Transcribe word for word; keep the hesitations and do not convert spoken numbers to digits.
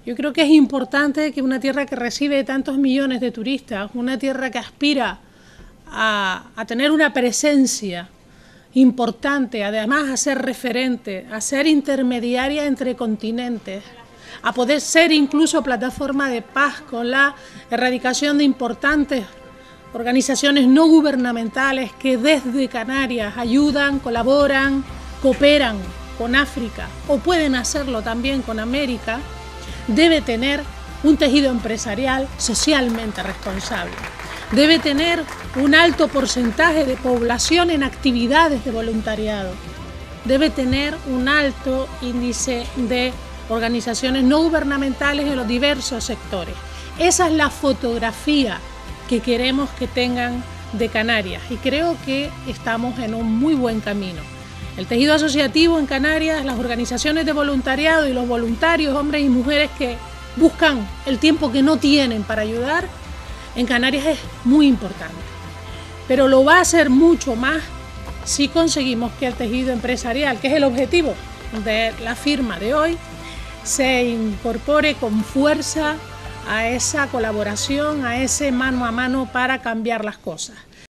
Yo creo que es importante que una tierra que recibe tantos millones de turistas, una tierra que aspira a, a tener una presencia importante, además a ser referente, a ser intermediaria entre continentes, a poder ser incluso plataforma de paz con la erradicación de importantes organizaciones no gubernamentales que desde Canarias ayudan, colaboran, cooperan con África o pueden hacerlo también con América, debe tener un tejido empresarial socialmente responsable. Debe tener un alto porcentaje de población en actividades de voluntariado. Debe tener un alto índice de organizaciones no gubernamentales en los diversos sectores. Esa es la fotografía que queremos que tengan de Canarias y creo que estamos en un muy buen camino. El tejido asociativo en Canarias, las organizaciones de voluntariado y los voluntarios, hombres y mujeres que buscan el tiempo que no tienen para ayudar, en Canarias es muy importante. Pero lo va a ser mucho más si conseguimos que el tejido empresarial, que es el objetivo de la firma de hoy, se incorpore con fuerza a esa colaboración, a ese mano a mano para cambiar las cosas.